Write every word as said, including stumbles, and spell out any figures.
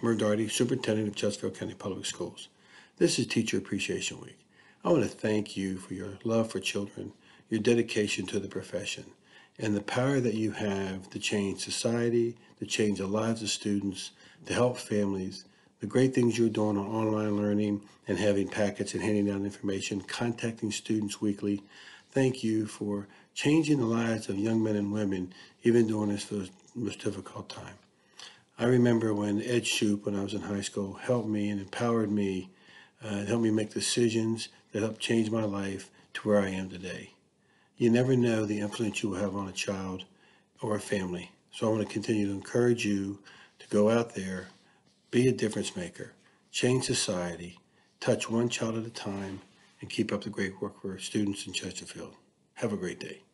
Murr Daugherty, Superintendent of Chesterfield County Public Schools. This is Teacher Appreciation Week. I want to thank you for your love for children, your dedication to the profession, and the power that you have to change society, to change the lives of students, to help families, the great things you're doing on online learning and having packets and handing out information, contacting students weekly. Thank you for changing the lives of young men and women, even during this most difficult time. I remember when Ed Shoup, when I was in high school, helped me and empowered me, uh, helped me make decisions that helped change my life to where I am today. You never know the influence you will have on a child or a family. So I want to continue to encourage you to go out there, be a difference maker, change society, touch one child at a time, and keep up the great work for students in Chesterfield. Have a great day.